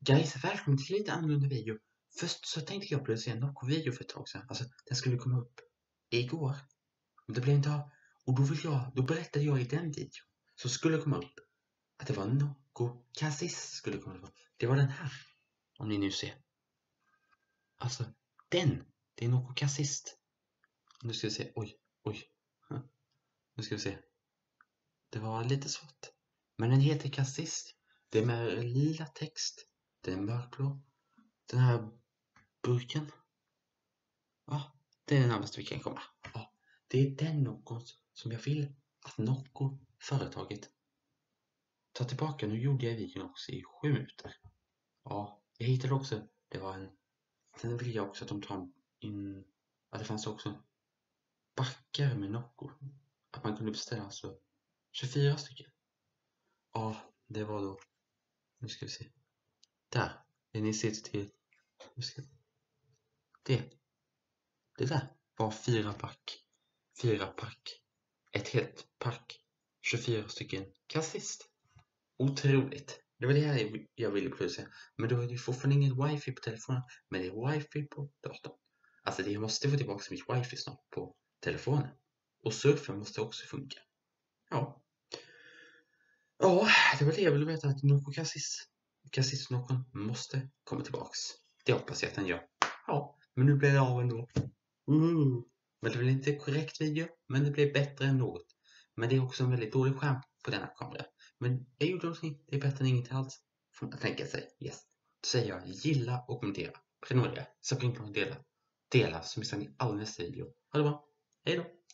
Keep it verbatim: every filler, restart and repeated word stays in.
Guys, välkommen till lite annorlunda video. Först så tänkte jag producera en Nocco-video för ett tag sedan. Alltså, den skulle komma upp igår. Men det blev inte av. Och då vill jag, då berättade jag i den videon som skulle komma upp att det var Nocco Cassis skulle komma upp. Det var den här. Om ni nu ser. Alltså, den. Det är Nocco Cassis. Nu ska vi se. Oj, oj. Nu ska vi se. Det var lite svårt. Men den heter Cassis. Det är med lila text. Den är mörkblå. Den här burken. Ja, det är den närmaste vi kan komma. Ja, det är den Nocco som jag vill att Nocco, företaget, tar tillbaka. Nu gjorde jag videon också i sju minuter. Ja, jag hittade också, det var en, sen vill jag också att de tar in, att det fanns också backar med Nocco. Att man kunde beställa alltså tjugofyra stycken. Ja, det var då, nu ska vi se. Där, det ni ser till, nu ska det. Det där var fyra pack. Fyra pack. Ett helt pack. tjugofyra stycken kassist. Otroligt. Det var det här jag ville producera. Men då är det fortfarande inget wifi på telefonen. Men det är wifi på datorn. Alltså det måste få tillbaka mitt wifi snart på telefonen. Och surfen måste också funka. Ja. Ja, det var det jag ville veta, att Nocco Cassis. Cassis Nocco måste komma tillbaks. Det hoppas jag att den gör. Ja, men nu blir det av ändå. Mm. Men det blir inte korrekt video, men det blir bättre än något. Men det är också en väldigt dålig skärm på denna kamera. Men jag gjorde någonting, det är bättre än ingenting alls. Får man tänka sig, yes. Då säger jag gilla och kommentera. Prenumerera, så bring på dela. Dela så missar ni all nästa video. Ha det bra, hej då!